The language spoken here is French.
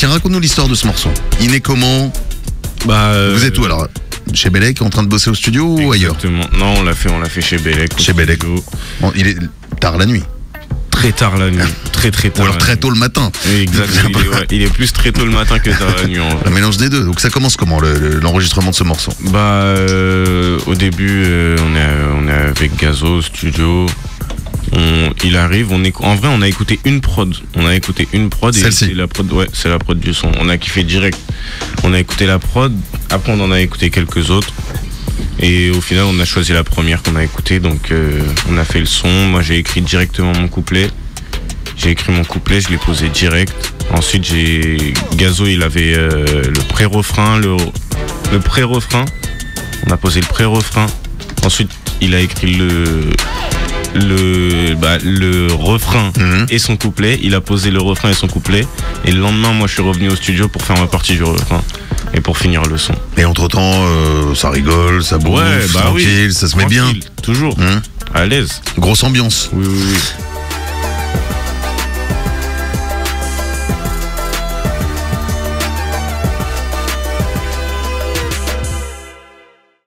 raconte-nous l'histoire de ce morceau. Il est comment? Vous êtes où alors? Chez Bellec, en train de bosser au studio ou ailleurs? Exactement. Non, on l'a fait chez Bellec. Chez Bellec. Bon, il est tard la nuit. Très tard la nuit. Très tard. Ou alors très tôt le matin. Oui, exactement. Il est plus très tôt le matin que tard la nuit. Un mélange des deux. Donc ça commence comment l'enregistrement de ce morceau? Au début, on est avec Gazo au studio. Il arrive, en vrai on a écouté une prod. Celle-ci. Et la prod, ouais, c'est la prod du son. On a kiffé direct. On a écouté la prod, après on en a écouté quelques autres. Et au final on a choisi la première qu'on a écoutée. Donc on a fait le son. Moi j'ai écrit directement mon couplet. J'ai écrit mon couplet, je l'ai posé direct. Ensuite Gazo il avait le pré-refrain, le pré-refrain. On a posé le pré-refrain. Ensuite il a écrit le refrain et son couplet. Il a posé le refrain et son couplet. Et le lendemain, moi, je suis revenu au studio pour faire ma partie du refrain et pour finir le son. Et entre-temps, ça rigole, ça bouffe, tranquille, ça se met bien. Toujours. À l'aise. Grosse ambiance. Oui.